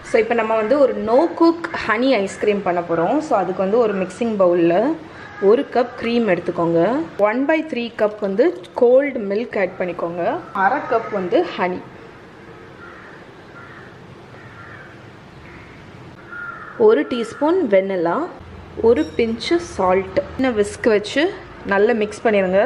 So இப்போ நம்ம வந்து ஒரு நோ குக் ஹனி ஐஸ்கிரீம் பண்ண போகிறோம். ஸோ அதுக்கு வந்து ஒரு மிக்சிங் பவுலில் 1 கப் க்ரீம் எடுத்துக்கோங்க. 1/3 கப் வந்து கோல்டு மில்க் ஆட் பண்ணிக்கோங்க. 1/2 கப் வந்து ஹனி, 1 டீஸ்பூன் வெனிலா, 1 பிஞ்சு சால்ட். இன்னும் விஸ்க் வச்சு நல்லா மிக்ஸ் பண்ணிடுங்க.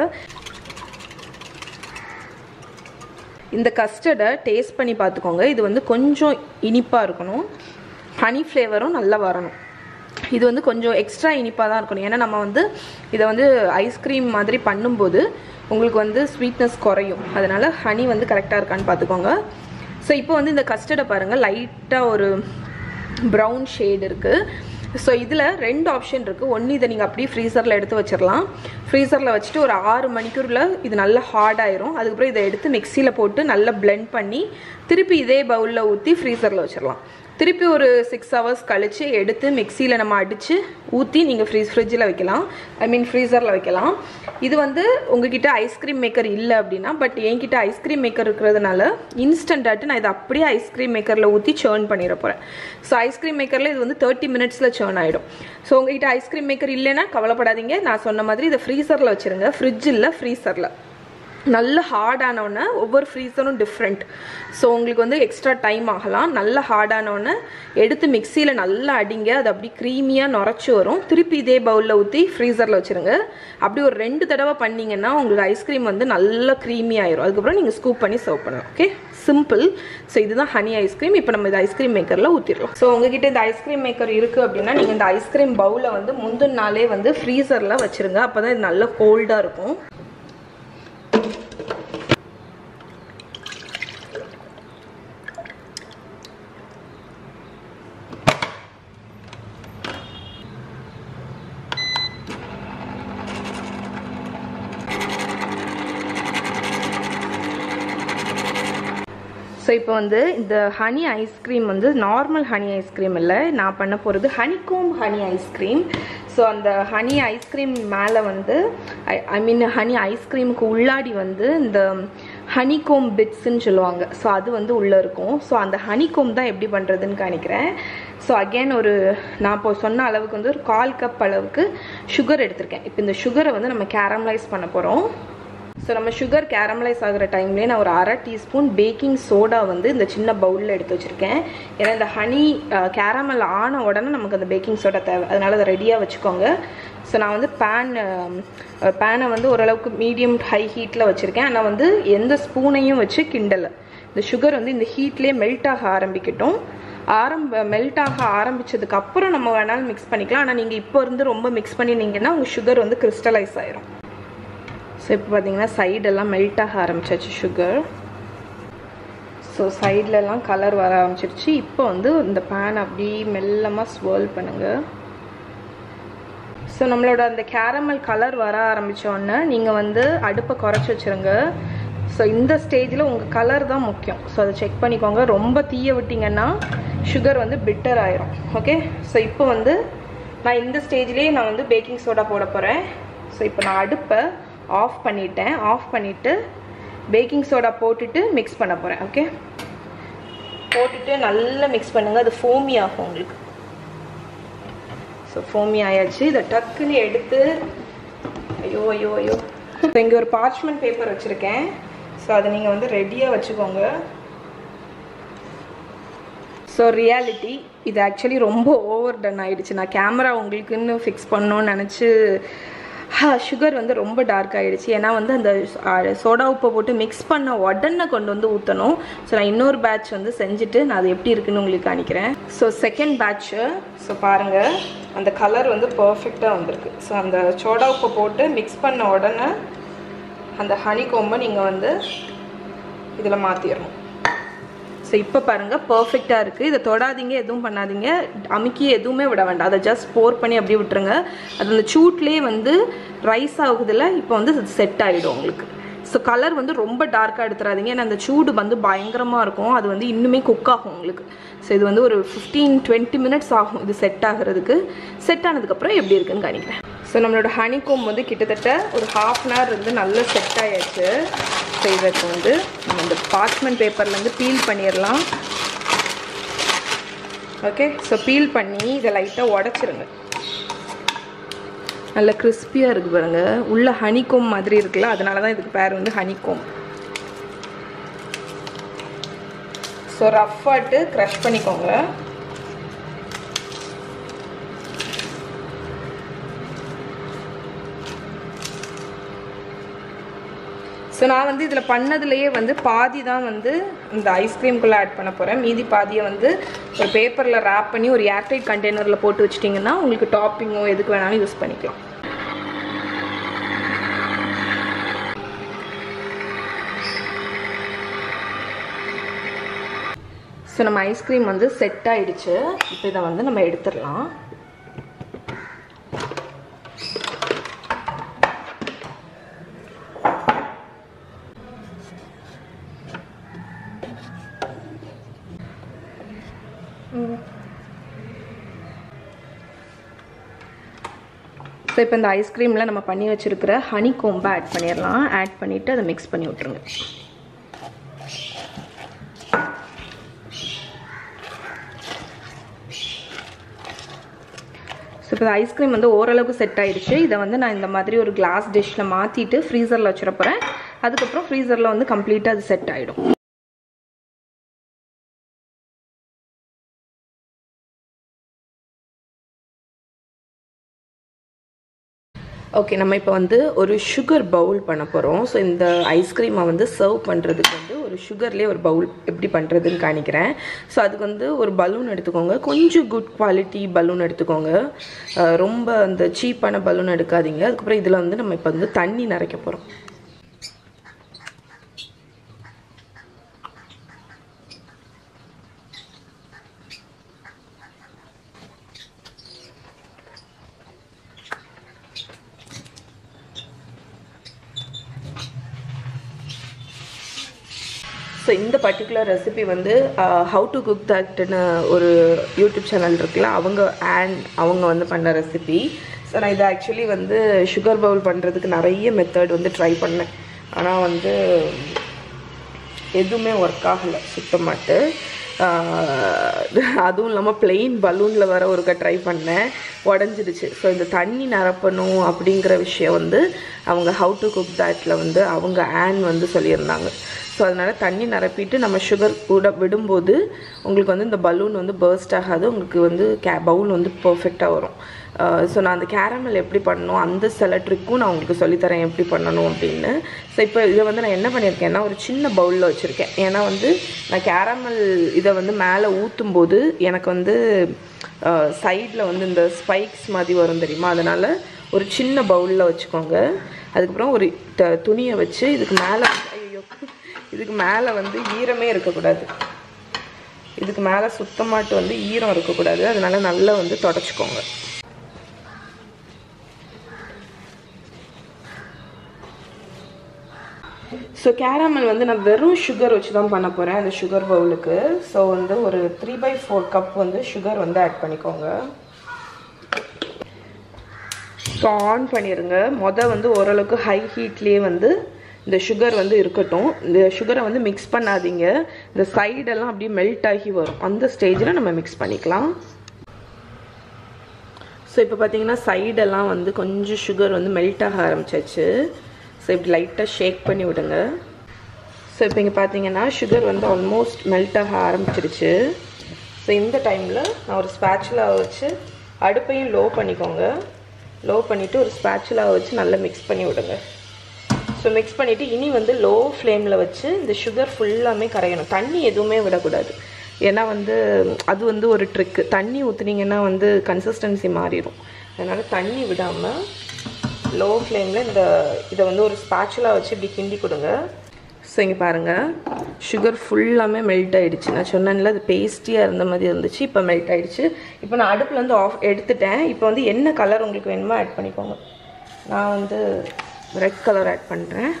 இந்த கஸ்டர்டை டேஸ்ட் பண்ணி பார்த்துக்கோங்க. இது வந்து கொஞ்சம் இனிப்பாக இருக்கணும், ஹனி ஃப்ளேவரும் நல்லா வரணும். இது வந்து கொஞ்சம் எக்ஸ்ட்ரா இனிப்பாக தான் இருக்கணும். ஏன்னா நம்ம வந்து இதை வந்து ஐஸ்கிரீம் மாதிரி பண்ணும்போது உங்களுக்கு வந்து ஸ்வீட்னஸ் குறையும். அதனால் ஹனி வந்து கரெக்டாக இருக்கான்னு பார்த்துக்கோங்க. ஸோ இப்போ வந்து இந்த கஸ்டர்டை பாருங்கள், லைட்டாக ஒரு ப்ரௌன் ஷேட் இருக்குது. ஸோ இதில் 2 ஆப்ஷன் இருக்குது. ஒன்று இதை நீங்கள் அப்படியே ஃப்ரீசரில் எடுத்து வச்சிடலாம். ஃப்ரீசரில் வச்சுட்டு ஒரு 6 மணிக்கூரில் இது நல்லா ஹார்டாயிரும். அதுக்கப்புறம் இதை எடுத்து மிக்சியில் போட்டு நல்லா பிளெண்ட் பண்ணி திருப்பி இதே பவுலில் ஊற்றி ஃப்ரீசரில் வச்சிடலாம். திருப்பி ஒரு 6 ஹவர்ஸ் கழித்து எடுத்து மிக்சியில் நம்ம அடித்து ஊற்றி நீங்கள் ஃப்ரிட்ஜில் வைக்கலாம், ஃப்ரீசரில் வைக்கலாம். இது வந்து உங்ககிட்ட ஐஸ்கிரீம் மேக்கர் இல்லை அப்படின்னா, பட் என்கிட்ட ஐஸ்கிரீம் மேக்கர் இருக்கிறதுனால இன்ஸ்டன்டாட்டு நான் இதை அப்படியே ஐஸ்கிரீம் மேக்கரில் ஊற்றி சேர்ன் பண்ணிட போகிறேன். ஸோ ஐஸ்கிரீம் மேக்கரில் இது வந்து 30 மினிட்ஸில் சேர்ன் ஆகிடும். ஸோ உங்ககிட்ட ஐஸ்கிரீம் மேக்கர் இல்லைன்னா கவலைப்படாதீங்க. நான் சொன்ன மாதிரி இதை ஃப்ரீசரில் வச்சுருங்க. ஃப்ரிட்ஜில் ஃப்ரீசரில் நல்ல ஹார்டானவுடனே ஒவ்வொரு ஃப்ரீசரும் டிஃப்ரெண்ட். ஸோ உங்களுக்கு வந்து எக்ஸ்ட்ரா டைம் ஆகலாம். நல்ல ஹார்டானவுடனே எடுத்து மிக்சியில் நல்லா அடிங்க. அது அப்படி க்ரீமியாக நுரைச்சி வரும். திருப்பி இதே பவுலில் ஊற்றி ஃப்ரீசரில் வச்சுருங்க. அப்படி ஒரு 2 தடவை பண்ணிங்கன்னா உங்களுக்கு ஐஸ்கிரீம் வந்து நல்லா க்ரீமி ஆயிரும். அதுக்கப்புறம் நீங்கள் ஸ்கூப் பண்ணி சர்வ் பண்ணலாம். Okay, simple. ஸோ இதுதான் ஹனி ஐஸ்கிரீம். இப்போ நம்ம இந்த ஐஸ்கிரீம் மேக்கரில் ஊற்றிடலாம். ஸோ உங்ககிட்ட இந்த ஐஸ்கிரீம் மேக்கர் இருக்குது அப்படின்னா நீங்கள் இந்த ஐஸ்கிரீம் பவுலை வந்து முந்தின நாளே வந்து ஃப்ரீசரில் வச்சுருங்க. அப்போ தான் இது நல்லா கோல்டாக இருக்கும். ஸோ இப்போ வந்து இந்த ஹனி ஐஸ்கிரீம் வந்து நார்மல் ஹனி ஐஸ்கிரீம் இல்லை, நான் பண்ண போகிறது ஹனிகோம் ஹனி ஐஸ்கிரீம். ஸோ அந்த ஹனி ஐஸ்கிரீம் மேலே வந்து ஹனி ஐஸ்கிரீமுக்கு உள்ளாடி வந்து இந்த ஹனிகோம் பிட்ஸ்ன்னு சொல்லுவாங்க. ஸோ அது வந்து உள்ளே இருக்கும். ஸோ அந்த ஹனிகோம் தான் எப்படி பண்ணுறதுன்னு காணிக்கிறேன். ஸோ அகெயின் நான் இப்போ சொன்ன அளவுக்கு வந்து ஒரு 1/4 கப் அளவுக்கு சுகர் எடுத்திருக்கேன். இப்போ இந்த சுகரை வந்து நம்ம கேரமலைஸ் பண்ண போகிறோம். ஸோ நம்ம சுகர் கேரமலைஸ் ஆகிற டைம்லேயே நான் ஒரு 1/2 டீஸ்பூன் பேக்கிங் சோடா வந்து இந்த சின்ன பவுலில் எடுத்து வச்சுருக்கேன். ஏன்னா இந்த ஹனி கேரமல் ஆன உடனே நமக்கு அந்த பேக்கிங் சோடா தேவை, அதனால் அதை ரெடியாக வச்சுக்கோங்க. ஸோ நான் வந்து பேனை வந்து ஓரளவுக்கு மீடியம் ஹை ஹீட்டில் வச்சுருக்கேன். ஆனால் வந்து எந்த ஸ்பூனையும் வச்சு கிண்டலை. இந்த சுகர் வந்து இந்த ஹீட்லேயே மெல்ட் ஆக ஆரம்பிக்கட்டும். மெல்ட் ஆக ஆரம்பித்ததுக்கு அப்புறம் நம்ம வேணாலும் மிக்ஸ் பண்ணிக்கலாம். ஆனால் நீங்கள் இப்போ இருந்து ரொம்ப மிக்ஸ் பண்ணினீங்கன்னா உங்கள் சுகர் வந்து கிறிஸ்டலைஸ் ஆயிரும். ஸோ இப்போ பார்த்தீங்கன்னா சைடெல்லாம் மெல்ட் ஆக ஆரம்பிச்சாச்சு சுகர். ஸோ சைட்லலாம் கலர் வர ஆரம்பிச்சிருச்சு. இப்போ வந்து இந்த பேன் அப்படி மெல்லமாக ஸ்வர்ல் பண்ணுங்கள். ஸோ நம்மளோட அந்த கேரமல் கலர் வர ஆரம்பித்தோடனே நீங்கள் வந்து அடுப்பை குறைச்சி வச்சுருங்க. ஸோ இந்த ஸ்டேஜில் உங்கள் கலர் தான் முக்கியம். ஸோ அதை செக் பண்ணிக்கோங்க. ரொம்ப தீய விட்டிங்கன்னா சுகர் வந்து பிட்டர் ஆயிரும். ஓகே, ஸோ இப்போ வந்து நான் இந்த ஸ்டேஜ்லேயே நான் வந்து பேக்கிங் சோடா போட போகிறேன். ஸோ இப்போ நான் அடுப்பை ஆஃப் பண்ணிட்டேன். ஆஃப் பண்ணிவிட்டு பேக்கிங் சோடா போட்டுட்டு மிக்ஸ் பண்ண போகிறேன். ஓகே, போட்டுட்டு நல்லா மிக்ஸ் பண்ணுங்கள். அது ஃபோமி ஆகும் உங்களுக்கு. ஸோ ஃபோமி ஆயாச்சு. இதை டக்குன்னு எடுத்து ஐயோ ஐயோ ஐயோ ஸோ இங்கே ஒரு பார்ச்மெண்ட் பேப்பர் வச்சுருக்கேன். ஸோ அதை நீங்கள் வந்து ரெடியாக வச்சுக்கோங்க. ஸோ ரியாலிட்டி இது ஆக்சுவலி ரொம்ப ஓவர் டன் ஆகிடுச்சு. நான் கேமரா உங்களுக்குன்னு ஃபிக்ஸ் பண்ணணும்னு நினச்சி சுகர் வந்து ரொம்ப டார்க் ஆகிடுச்சு. ஏன்னா வந்து அந்த சோடா உப்பை போட்டு மிக்ஸ் பண்ண உடனே கொண்டு வந்து ஊற்றணும். ஸோ நான் இன்னொரு பேட்ச் வந்து செஞ்சுட்டு நான் அது எப்படி இருக்குன்னு உங்களுக்கு காணிக்கிறேன். ஸோ செகண்ட் பேட்ச்சு ஸோ பாருங்கள், அந்த கலர் வந்து பர்ஃபெக்டாக வந்திருக்கு. ஸோ அந்த சோடா உப்பை போட்டு மிக்ஸ் பண்ண உடனே அந்த ஹனிகோம்பை நீங்கள் வந்து இதில் மாற்றிடணும். ஸோ இப்போ பாருங்கள் பர்ஃபெக்டாக இருக்குது. இதை தொடாதீங்க, எதுவும் பண்ணாதீங்க, அமுக்கி எதுவுமே விட வேண்டாம். அதை ஜஸ்ட் போர் பண்ணி அப்படியே விட்டுருங்க. அது அந்த சூட்லேயே வந்து ரைஸ் ஆகுதில்ல, இப்போ வந்து செட் ஆகிடும் உங்களுக்கு. ஸோ கலர் வந்து ரொம்ப டார்க்காக எடுத்துடாதீங்க. ஏன்னா அந்த சூடு வந்து பயங்கரமாக இருக்கும். அது வந்து இன்னுமே குக் ஆகும் உங்களுக்கு. ஸோ இது வந்து ஒரு 15-20 மினிட்ஸ் ஆகும் இது செட் ஆகிறதுக்கு. செட் ஆனதுக்கப்புறம் எப்படி இருக்குன்னு காணிக்கிறேன். ஸோ நம்மளோட ஹனிகோம் வந்து கிட்டத்தட்ட ஒரு 1/2 hour வந்து நல்லா செட் ஆயாச்சு. ஸோ இதுக்கு வந்து நம்ம இந்த பார்ச்மெண்ட் பேப்பர்லேருந்து பீல் பண்ணிடலாம். ஓகே, ஸோ பீல் பண்ணி இதை லைட்டாக உடச்சிருங்க. நல்லா கிறிஸ்பியாக இருக்குது பாருங்கள். உள்ள ஹனிகோம் மாதிரி இருக்குல்ல, அதனால தான் இதுக்கு பேர் வந்து ஹனிகோம். ஸோ ரஃப்பாட்டு க்ரஷ் பண்ணிக்கோங்க. ஸோ நான் வந்து இதில் பண்ணதுலேயே வந்து பாதி தான் வந்து இந்த ஐஸ்கிரீம்குள்ளே ஆட் பண்ண போகிறேன். மீதி பாதியை வந்து ஒரு பேப்பரில் ரேப் பண்ணி ஒரு ஏர்டைட் கண்டெய்னரில் போட்டு வச்சிட்டிங்கன்னா உங்களுக்கு டாப்பிங்கோ எதுக்கு வேணாலும் யூஸ் பண்ணிக்கலாம். ஸோ நம்ம ஐஸ்கிரீம் வந்து செட் ஆகிடுச்சு. இப்போ இதை வந்து நம்ம எடுத்துடலாம். ஸோ இப்போ இந்த ஐஸ்கிரீமில் நம்ம பண்ணி வச்சுருக்கிற ஹனிகோம்பை ஆட் பண்ணிடலாம். ஆட் பண்ணிவிட்டு அதை மிக்ஸ் பண்ணி விட்ருங்க. ஸோ இப்போ ஐஸ்கிரீம் வந்து ஓரளவுக்கு செட் ஆகிடுச்சு. இதை வந்து நான் இந்த மாதிரி ஒரு கிளாஸ் டிஷ்ஷில் மாற்றிட்டு ஃப்ரீசரில் வச்சுட போகிறேன். அதுக்கப்புறம் ஃப்ரீசரில் வந்து கம்ப்ளீட்டாக அது செட் ஆகிடும். ஓகே, நம்ம இப்போ வந்து ஒரு சுகர் பவுல் பண்ண போகிறோம். ஸோ இந்த ஐஸ்கிரீமை வந்து சர்வ் பண்ணுறதுக்கு வந்து ஒரு சுகர்லேயே ஒரு பவுல் எப்படி பண்ணுறதுன்னு காணிக்கிறேன். ஸோ அதுக்கு வந்து ஒரு பலூன் எடுத்துக்கோங்க. கொஞ்சம் குட் குவாலிட்டி பலூன் எடுத்துக்கோங்க. ரொம்ப அந்த சீப்பான பலூன் எடுக்காதீங்க. அதுக்கப்புறம் இதில் வந்து நம்ம இப்போ வந்து தண்ணி நிறைக்க போகிறோம். ஸோ இந்த பர்டிகுலர் ரெசிபி வந்து ஹவு டு குக் தட்னு ஒரு யூடியூப் சேனல் இருக்குல்ல, அவங்க வந்து பண்ண ரெசிபி. ஸோ நான் இதை ஆக்சுவலி வந்து சுகர் பவுல் பண்ணுறதுக்கு நிறைய மெத்தட் வந்து ட்ரை பண்ணேன். ஆனால் வந்து எதுவுமே ஒர்க் ஆகலை சுத்தமாட்டு. அதுவும் இல்லாமல் பிளெயின் பலூனில் வர ஒருக்க ட்ரை பண்ணேன், உடஞ்சிடுச்சு. ஸோ இந்த தண்ணி நிரப்பணும் அப்படிங்கிற விஷயம் வந்து அவங்க ஹவு டு குக் தட்டில் வந்து அவங்க வந்து சொல்லியிருந்தாங்க. ஸோ அதனால் தண்ணி நிரப்பிட்டு நம்ம சுகர் கூட விடும்போது உங்களுக்கு வந்து இந்த பலூன் வந்து பர்ஸ்ட் ஆகாது. உங்களுக்கு வந்து பவுல் வந்து பர்ஃபெக்டாக வரும். ஸோ நான் அந்த கேரமல் எப்படி பண்ணணும் அந்த சில ட்ரிக்கும் நான் உங்களுக்கு சொல்லித்தரேன் எப்படி பண்ணணும் அப்படின்னு. ஸோ இப்போ இதை வந்து நான் என்ன பண்ணியிருக்கேன்னா ஒரு சின்ன பவுலில் வச்சுருக்கேன். ஏன்னா வந்து நான் கேரமல் இதை வந்து மேலே ஊற்றும் போது எனக்கு வந்து சைடில் வந்து இந்த ஸ்பைக்ஸ் மாதிரி வரும் தெரியுமா, அதனால் ஒரு சின்ன பவுலில் வச்சுக்கோங்க. அதுக்கப்புறம் ஒரு துணியை வச்சு இதுக்கு மேலே வந்து ஈரமே இருக்கக்கூடாது. இதுக்கு மேலே சுத்தமாட்டு வந்து ஈரம் இருக்கக்கூடாது. அதனால நல்லா வந்து தொடச்சிக்கோங்க. ஸோ கேரமல் வந்து நான் வெறும் சுகர் வச்சு தான் பண்ண போகிறேன் அந்த சுகர் பவுலுக்கு. ஸோ வந்து ஒரு 3/4 கப் வந்து சுகர் வந்து ஆட் பண்ணிக்கோங்க. ஸோ ஆன் பண்ணிடுங்க. வந்து ஓரளவுக்கு ஹை ஹீட்லேயே வந்து இந்த சுகர் வந்து இருக்கட்டும். இந்த சுகரை வந்து மிக்ஸ் பண்ணாதீங்க. இந்த சைடெல்லாம் அப்படியே மெல்ட் ஆகி வரும். அந்த ஸ்டேஜில் நம்ம மிக்ஸ் பண்ணிக்கலாம். ஸோ இப்போ பார்த்தீங்கன்னா சைடெல்லாம் வந்து கொஞ்சம் சுகர் வந்து மெல்ட் ஆக ஆரம்பிச்சாச்சு. ஸோ இப்படி லைட்டாக ஷேக் பண்ணி விடுங்க. ஸோ இப்போ இங்கே பார்த்தீங்கன்னா சுகர் வந்து ஆல்மோஸ்ட் மெல்ட் ஆக ஆரம்பிச்சிருச்சு. ஸோ இந்த டைமில் நான் ஒரு ஸ்பேச்சுலாவை வச்சு அடுப்பையும் லோ பண்ணிக்கோங்க. லோ பண்ணிவிட்டு ஒரு ஸ்பேச்சுலாவை வச்சு நல்லா மிக்ஸ் பண்ணி விடுங்க. ஸோ மிக்ஸ் பண்ணிவிட்டு இனி வந்து லோ ஃப்ளேமில் வச்சு இந்த சுகர் ஃபுல்லாமே கரையணும். தண்ணி எதுவுமே விடக்கூடாது. ஏன்னா வந்து அது வந்து ஒரு ட்ரிக்கு. தண்ணி ஊற்றுனீங்கன்னா வந்து கன்சிஸ்டன்சி மாறிடும். அதனால் தண்ணி விடாமல் லோ ஃப்ளேமில் இதை வந்து ஒரு ஸ்பேச்சுலா வச்சு இப்படி கிண்டி கொடுங்க. ஸோ இங்கே பாருங்கள் சுகர் ஃபுல்லாமே மெல்ட் ஆகிடுச்சு. நான் சொன்னேன்ல அது பேஸ்டியாக இருந்த மாதிரி இருந்துச்சு. இப்போ மெல்ட் ஆகிடுச்சு. இப்போ நான் அடுப்புலேருந்து எடுத்துட்டேன். இப்போ வந்து என்ன கலர் உங்களுக்கு வேணுமோ ஆட் பண்ணிக்கோங்க. நான் வந்து ரெட் கலர் ஆட் பண்ணுறேன்.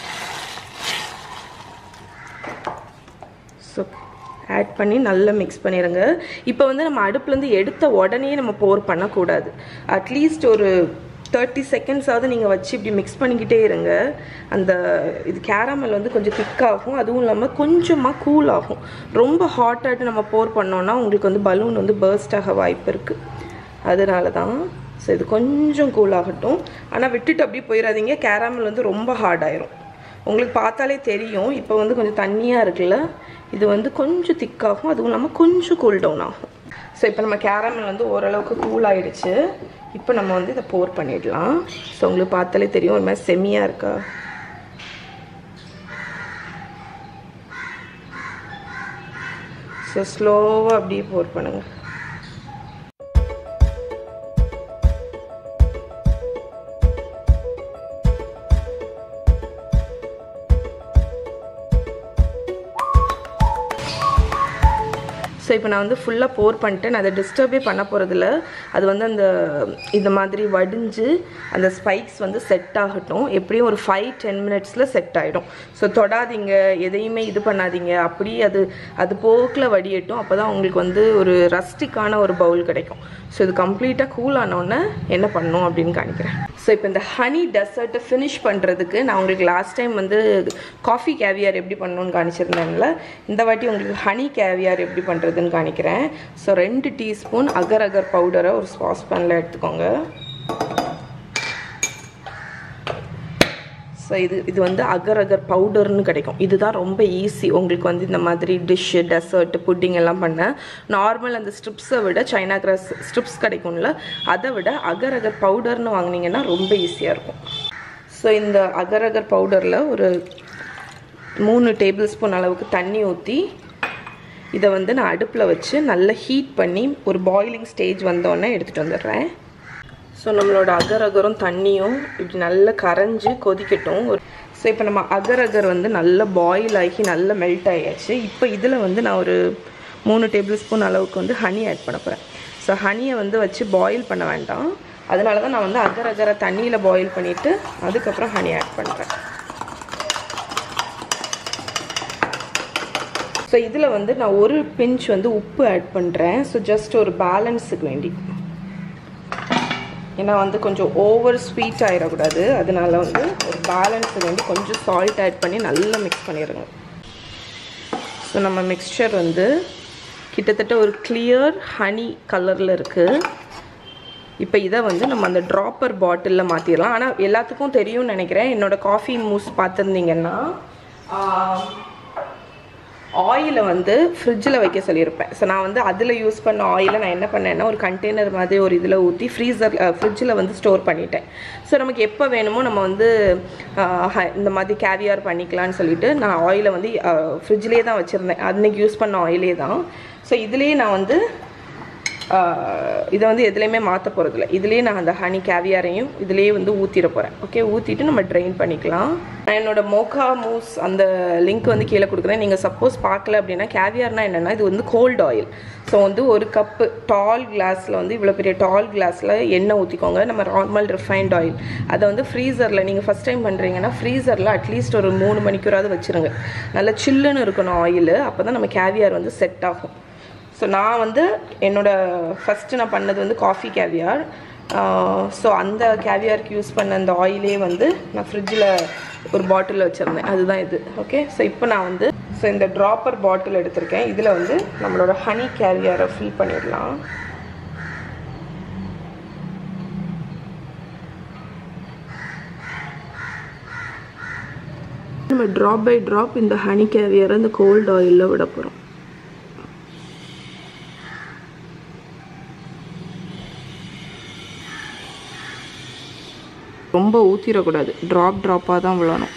ஸோ ஆட் பண்ணி நல்லா மிக்ஸ் பண்ணிடுங்க. இப்போ வந்து நம்ம அடுப்புலேருந்து எடுத்த உடனே நம்ம போர் பண்ணக்கூடாது. அட்லீஸ்ட் ஒரு 30 செகண்ட்ஸாவது நீங்கள் வச்சு இப்படி மிக்ஸ் பண்ணிக்கிட்டே இருங்க. அந்த இது கேரமல் வந்து கொஞ்சம் திக்காகும், அதுவும் இல்லாமல் கொஞ்சமாக கூல் ஆகும். ரொம்ப ஹாட்டாகிட்டு நம்ம போர் பண்ணோன்னா உங்களுக்கு வந்து பலூன் வந்து பர்ஸ்ட் ஆக வாய்ப்பு இருக்குது. அதனால தான். ஸோ இது கொஞ்சம் கூல் ஆகட்டும். ஆனால் விட்டுட்டு அப்படியே போயிடாதீங்க, கேரமல் வந்து ரொம்ப ஹார்ட் ஆயிரும். உங்களுக்கு பார்த்தாலே தெரியும். இப்போ வந்து கொஞ்சம் தண்ணியாக இருக்குல்ல, இது வந்து கொஞ்சம் திக்காகும், அதுவும் இல்லாமல் கொஞ்சம் கூல் டவுன் ஆகும். ஸோ இப்போ நம்ம கேரமல் வந்து ஓரளவுக்கு கூல் ஆகிடுச்சு. இப்போ நம்ம வந்து இதை போர் பண்ணிடலாம். ஸோ உங்களுக்கு பார்த்தாலே தெரியும் ஒரு மாதிரி செம்மியாக இருக்கா. ஸோ ஸ்லோவாக அப்படியே போர் பண்ணுங்கள். ஸோ இப்போ நான் வந்து ஃபுல்லாக போர் பண்ணிட்டு நான் அதை டிஸ்டர்பே பண்ண போகிறதில்ல. அது வந்து அந்த இந்த மாதிரி வடிஞ்சு அந்த ஸ்பைக்ஸ் வந்து செட் ஆகட்டும். எப்படியும் ஒரு 5-10 மினிட்ஸில் செட் ஆகிடும். ஸோ தொடாதீங்க, எதையுமே இது பண்ணாதீங்க, அப்படி அது போக்கில் வடியட்டும். அப்போ தான் உங்களுக்கு வந்து ஒரு ரஸ்டிக்கான ஒரு பவுல் கிடைக்கும். ஸோ இது கம்ப்ளீட்டாக கூல் ஆனோடனே என்ன பண்ணணும் அப்படின்னு காணிக்கிறேன். ஸோ இப்போ இந்த ஹனி டெசர்ட்டை ஃபினிஷ் பண்ணுறதுக்கு நான் உங்களுக்கு லாஸ்ட் டைம் வந்து காஃபி கேவியார் எப்படி பண்ணணும்னு காணிச்சிருந்தேன்ல, இந்த வாட்டி உங்களுக்கு ஹனி கேவியார் எப்படி பண்ணுறதுன்னு காணிக்கிறேன். ஸோ 2 டீஸ்பூன் அகர் அகர் பவுடரை ஒரு சாஸ் பேனில் எடுத்துக்கோங்க. ஸோ இது வந்து அகர் அகர் பவுடர்னு கிடைக்கும். இதுதான் ரொம்ப ஈஸி உங்களுக்கு வந்து இந்த மாதிரி டிஷ்ஷு, டெசர்ட், புட்டிங் எல்லாம் பண்ண. நார்மல் அந்த ஸ்ட்ரிப்ஸை விட சைனா கிராஸ் ஸ்ட்ரிப்ஸ் கிடைக்கும்ல, அதை விட அகர் அகர் பவுடர்னு வாங்கினீங்கன்னா ரொம்ப ஈஸியாக இருக்கும். ஸோ இந்த அகர் அகர் பவுடரில் ஒரு 3 டேபிள் ஸ்பூன் அளவுக்கு தண்ணி ஊற்றி இதை வந்து நான் அடுப்பில் வச்சு நல்லா ஹீட் பண்ணி ஒரு பாயிலிங் ஸ்டேஜ் வந்தோடனே எடுத்துகிட்டு வந்துடுறேன். ஸோ நம்மளோட அகர் அகரும் தண்ணியும் இப்படி நல்லா கரைஞ்சி கொதிக்கட்டும். ஸோ இப்போ நம்ம அகர் அகர் வந்து நல்லா பாயில் ஆகி நல்லா மெல்ட் ஆகியாச்சு. இப்போ இதில் வந்து நான் ஒரு 3 டேபிள் ஸ்பூன் அளவுக்கு வந்து ஹனி ஆட் பண்ண போகிறேன். ஸோ ஹனியை வந்து வச்சு பாயில் பண்ண வேண்டாம். அதனால தான் நான் வந்து அகர் அகரை தண்ணியில் பாயில் பண்ணிவிட்டு அதுக்கப்புறம் ஹனி ஆட் பண்ணுறேன். ஸோ இதில் வந்து நான் ஒரு பிஞ்ச் வந்து உப்பு ஆட் பண்ணுறேன். ஸோ ஜஸ்ட் ஒரு பேலன்ஸுக்கு வேண்டி, ஏன்னா வந்து கொஞ்சம் ஓவர் ஸ்வீட் ஆகிடக்கூடாது. அதனால வந்து ஒரு பேலன்ஸுக்கு வேண்டி கொஞ்சம் சால்ட் ஆட் பண்ணி நல்லா மிக்ஸ் பண்ணிடுங்க. ஸோ நம்ம மிக்ஸ்சர் வந்து கிட்டத்தட்ட ஒரு கிளியர் ஹனி கலரில் இருக்குது. இப்போ இதை வந்து நம்ம அந்த ட்ராப்பர் பாட்டிலில் மாற்றிடலாம். ஆனால் எல்லாத்துக்கும் தெரியும்னு நினைக்கிறேன், என்னோடய காஃபி மூஸ் பார்த்துருந்தீங்கன்னா ஆயிலை வந்து ஃப்ரிட்ஜில் வைக்க சொல்லியிருப்பேன். ஸோ நான் வந்து அதில் யூஸ் பண்ண ஆயிலை நான் என்ன பண்ணேன்னா ஒரு கண்டெய்னர் மாதிரி ஒரு இதில் ஊற்றி ஃப்ரிட்ஜில் வந்து ஸ்டோர் பண்ணிட்டேன். ஸோ நமக்கு எப்போ வேணுமோ நம்ம வந்து இந்த மாதிரி கேவியார் பண்ணிக்கலான்னு சொல்லிட்டு நான் ஆயிலை வந்து ஃப்ரிட்ஜ்லேயே தான் வச்சுருந்தேன். அன்றைக்கி யூஸ் பண்ண ஆயிலே தான். ஸோ இதுலேயே நான் வந்து இதை வந்து எதுலேயுமே மாற்ற போகிறதில்ல. இதுலேயே நான் அந்த ஹனி கேவியாரையும் இதுலேயே வந்து ஊற்றிட போகிறேன். ஓகே, ஊற்றிட்டு நம்ம ட்ரெயின் பண்ணிக்கலாம். நான் என்னோடய மோக்கா மூஸ் அந்த லிங்க் வந்து கீழே கொடுக்குறேன். நீங்கள் சப்போஸ் பார்க்கல அப்படின்னா, கேவியார்னால் என்னென்னா இது வந்து கோல்டு ஆயில். ஸோ வந்து ஒரு கப்பு டால் கிளாஸில் வந்து இவ்வளோ பெரிய டால் கிளாஸில் எண்ணெய் ஊற்றிக்கோங்க. நம்ம நார்மல் ரிஃபைன்ட் ஆயில் அதை வந்து ஃப்ரீசரில், நீங்கள் ஃபஸ்ட் டைம் பண்ணுறீங்கன்னா ஃப்ரீசரில் அட்லீஸ்ட் ஒரு 3 மணிக்கூறாவது வச்சுருங்க. நல்லா சில்லுன்னு இருக்கணும் ஆயில். அப்போ தான் நம்ம கேவியார் வந்து செட் ஆகும். ஸோ நான் வந்து ஃபஸ்ட்டு நான் பண்ணது வந்து காஃபி கேவியார். ஸோ அந்த கேவியாருக்கு யூஸ் பண்ண அந்த ஆயிலே வந்து நான் ஃப்ரிட்ஜில் ஒரு பாட்டிலில் வச்சுருந்தேன். அதுதான் இது. ஓகே, ஸோ இப்போ நான் வந்து இந்த ட்ராப்பர் பாட்டில் எடுத்திருக்கேன். இதில் வந்து நம்மளோட ஹனி கேவியாரை ஃபில் பண்ணிடலாம். நம்ம ட்ராப் பை ட்ராப் இந்த ஹனி கேவியாரை இந்த கோல்டு ஆயிலில் விட போகிறோம். ரொம்ப ஊற்றிடக்கூடாது, ட்ராப்பாக தான் விழணும்.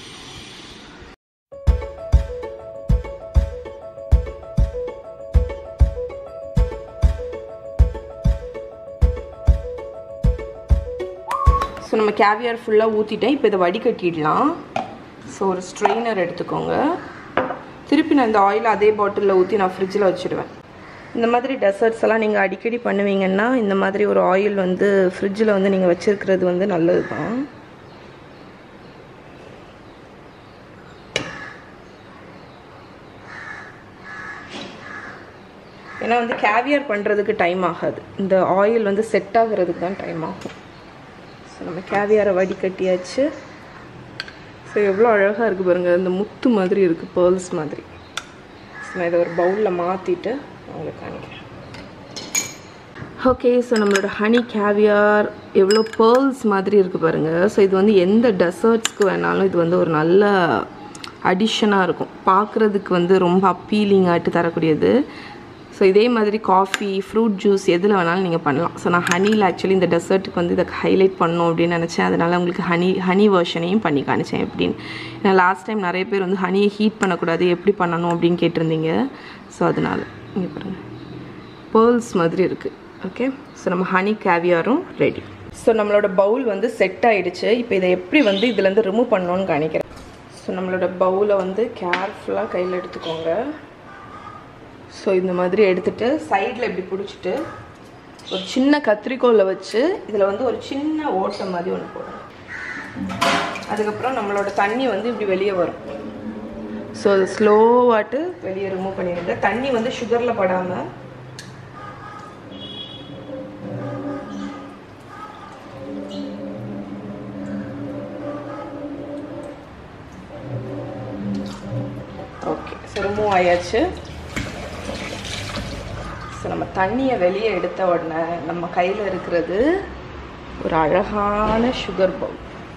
ஸோ நம்ம கேவியார் ஃபுல்லாக ஊற்றிட்டேன். இப்போ இதை வடிகட்டிடலாம். ஸோ ஒரு ஸ்ட்ரெயினர் எடுத்துக்கோங்க. திருப்பி நான் இந்த ஆயில் அதே பாட்டிலில் ஊற்றி நான் ஃப்ரிட்ஜில் வச்சுடுவேன். இந்த மாதிரி டெசர்ட்ஸ் எல்லாம் நீங்கள் அடிக்கடி பண்ணுவீங்கன்னா இந்த மாதிரி ஒரு ஆயில் வந்து ஃப்ரிட்ஜில் வந்து நீங்கள் வச்சுருக்கிறது வந்து நல்லது தான். ஏன்னா வந்து கேவியார் பண்ணுறதுக்கு டைம் ஆகாது, இந்த ஆயில் வந்து செட் ஆகிறதுக்கு தான் டைம் ஆகும். நம்ம கேவியாரை வடிகட்டியாச்சு. ஸோ எவ்வளோ அழகாக இருக்குது பாருங்கள், இந்த முத்து மாதிரி இருக்குது, பேர்ல்ஸ் மாதிரி. ஸோ நான் இதை ஒரு பவுலில் மாற்றிட்டு உங்களுக்கு காணிக்கிறேன். ஓகே, ஸோ நம்மளோட ஹனி கேவியார் எவ்வளோ பேர்ல்ஸ் மாதிரி இருக்குது பாருங்கள். ஸோ இது வந்து எந்த டெசர்ட்ஸ்க்கு வேணாலும் இது வந்து ஒரு நல்ல அடிஷனாக இருக்கும், பார்க்குறதுக்கு வந்து ரொம்ப அப்பீலிங் ஆகிட்டு தரக்கூடியது. ஸோ இதே மாதிரி காஃபி, ஃப்ரூட் ஜூஸ் எதில் வேணாலும் நீங்கள் பண்ணலாம். ஸோ நான் ஹனியில் ஆக்சுவலி இந்த டெசர்ட்டுக்கு வந்து இதை ஹைலைட் பண்ணணும் அப்படின்னு நினச்சேன். அதனால் உங்களுக்கு ஹனி வெர்ஷனையும் பண்ணி காணிச்சேன் எப்படின்னு. ஏன்னா லாஸ்ட் டைம் நிறைய பேர் வந்து ஹனியை ஹீட் பண்ணக்கூடாது, எப்படி பண்ணணும் அப்படின்னு கேட்டிருந்தீங்க. ஸோ அதனால் இங்கே பாருங்கள், பேர்ல்ஸ் மாதிரி இருக்குது. ஓகே, ஸோ நம்ம ஹனி கேவியாரும் ரெடி. ஸோ நம்மளோட பவுல் வந்து செட் ஆகிடுச்சு. இப்போ இதை எப்படி வந்து இதுலேருந்து ரிமூவ் பண்ணணும்னு காணிக்கிறேன். ஸோ நம்மளோட பவுலை வந்து கேர்ஃபுல்லாக கையில் எடுத்துக்கோங்க. ஸோ இந்த மாதிரி எடுத்துகிட்டு சைடில் இப்படி பிடிச்சிட்டு ஒரு சின்ன கத்திரிக்கோலை வச்சு இதில் வந்து ஒரு சின்ன ஓட்டை மாதிரி ஒன்று போடணும். அதுக்கப்புறம் நம்மளோட தண்ணி வந்து இப்படி வெளியே வரும். ஸோ அது ஸ்லோவாட்டு வெளியே ரிமூவ் பண்ணிடுங்க. தண்ணி வந்து சுகரில் படாமல் ஓகே. ஸோ ரிமூவ் ஆயாச்சு. ஸோ நம்ம தண்ணியை வெளியே எடுத்த உடனே நம்ம கையில் இருக்கிறது ஒரு அழகான சுகர் பவுல்.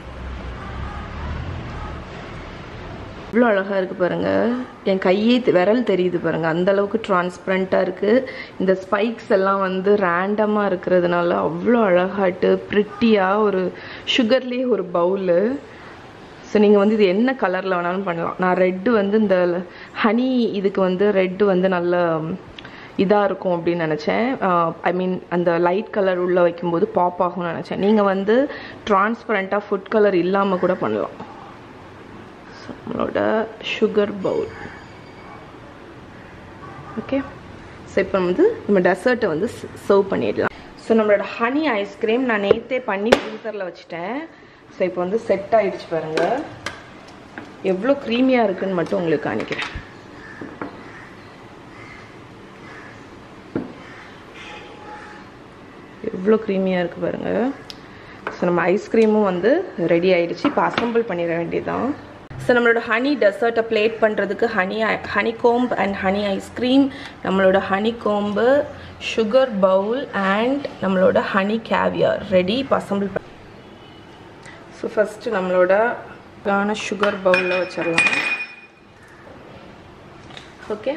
இவ்வளோ அழகாக இருக்குது பாருங்கள், என் கையே விரல் தெரியுது பாருங்கள், அந்தளவுக்கு டிரான்ஸ்பரண்ட்டாக இருக்குது. இந்த ஸ்பைக்ஸ் எல்லாம் வந்து ரேண்டமாக இருக்கிறதுனால அவ்வளோ அழகாட்டு ப்ரிட்டியாக ஒரு சுகர்லேயே ஒரு பவுலு. ஸோ நீங்கள் வந்து இது என்ன கலரில் வேணாலும் பண்ணலாம். நான் ரெட்டு வந்து இந்த ஹனி இதுக்கு வந்து ரெட்டு வந்து நல்ல இதாக இருக்கும் அப்படின்னு நினச்சேன். ஐ மீன் அந்த லைட் கலர் உள்ளே வைக்கும்போது பாப் ஆகும்னு நினச்சேன். நீங்கள் வந்து டிரான்ஸ்பரண்ட்டாக ஃபுட் கலர் இல்லாமல் கூட பண்ணலாம். ஸோ நம்மளோட சுகர் பவுல். ஓகே, ஸோ இப்போ வந்து நம்ம டெசர்ட்டை வந்து சர்வ் பண்ணிடலாம். ஸோ நம்மளோட ஹனி ஐஸ்கிரீம் நான் நேற்றே பண்ணி ஃப்ரீசரில் வச்சுட்டேன். ஸோ இப்போ வந்து செட் ஆகிடுச்சு பாருங்கள், எவ்வளோ க்ரீமியாக இருக்குதுன்னு மட்டும் உங்களுக்கு காணிக்கிறேன். எவ்வளோ க்ரீமியாக இருக்குது பாருங்கள். ஸோ நம்ம ஐஸ்கிரீமும் வந்து ரெடி ஆகிடுச்சு. இப்போ அசம்பிள் பண்ணிட வேண்டியதுதான். ஸோ நம்மளோட ஹனி டெசர்ட்டை பிளேட் பண்ணுறதுக்கு ஹனிகோம்ப் அண்ட் ஹனி ஐஸ்கிரீம், நம்மளோட ஹனிகோம்பு, சுகர் பவுல் அண்ட் நம்மளோட ஹனி கேவியார் ரெடி. இப்போ அசம்பிள் பண்ணி ஸோ ஃபஸ்ட்டு நம்மளோட சுகர் பவுலில் வச்சிடலாம். ஓகே,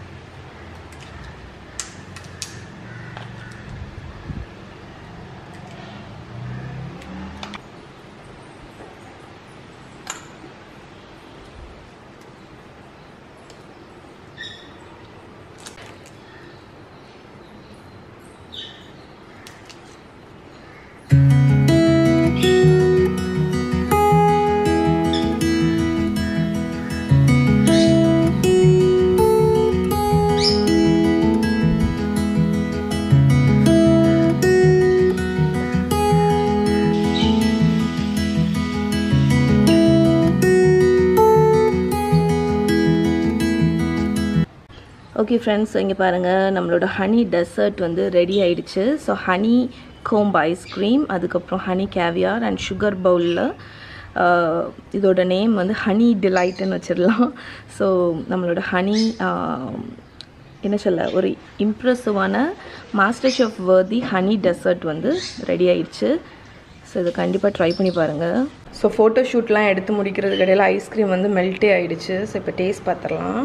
ஓகே ஃப்ரெண்ட்ஸ், இங்கே பாருங்கள் நம்மளோட ஹனி டெசர்ட் வந்து ரெடி ஆயிடுச்சு. ஸோ ஹனி கோம்ப் ஐஸ்கிரீம், ice cream honey caviar and sugar பவுலில் இதோட நேம் வந்து ஹனி டிலைட்டுன்னு வச்சிடலாம். ஸோ நம்மளோட ஹனி என்ன சொல்ல ஒரு இம்ப்ரெசிவான master chef worthy honey dessert வந்து ரெடி ஆயிடுச்சு. ஸோ இதை கண்டிப்பாக ட்ரை பண்ணி பாருங்கள். ஸோ ஃபோட்டோ ஷூட்லாம் எடுத்து முடிக்கிறதுக்கு இடையில ஐஸ்கிரீம் வந்து மெல்ட்டே ஆகிடுச்சு. ஸோ இப்போ டேஸ்ட் பார்த்துடலாம்.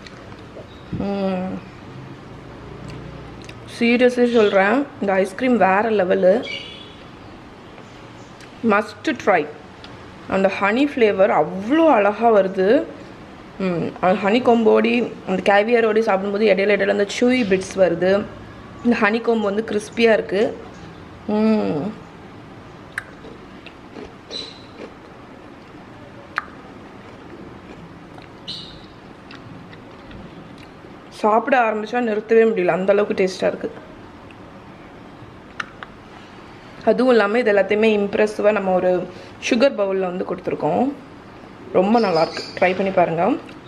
சீரியஸாக சொல்கிறேன், இந்த ஐஸ்கிரீம் வேறு லெவலு, மஸ்ட்டு ட்ரை. அந்த ஹனி ஃப்ளேவர் அவ்வளோ அழகாக வருது. அந்த ஹனி கொம்போடி அந்த கேவியரோடி சாப்பிடும்போது இடையில இடையில அந்த சூய் பிட்ஸ் வருது. இந்த ஹனி கொம்பு வந்து கிறிஸ்பியாக இருக்குது. சாப்பிட ஆரம்பித்தா நிறுத்தவே முடியல, அந்தளவுக்கு டேஸ்ட்டாக இருக்குது. அதுவும் இல்லாமல் இது எல்லாத்தையுமே இம்ப்ரெசிவாக நம்ம ஒரு சுகர் பவுலில் வந்து கொடுத்துருக்கோம். ரொம்ப நல்லாயிருக்கு, ட்ரை பண்ணி பாருங்கள்.